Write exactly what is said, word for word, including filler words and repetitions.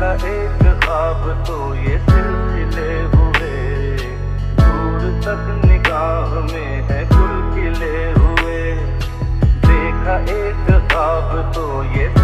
देखा एक ख्वाब तो ये सिलसिले हुए, दूर तक निगाह में है गुल खिले हुए। देखा एक ख्वाब तो ये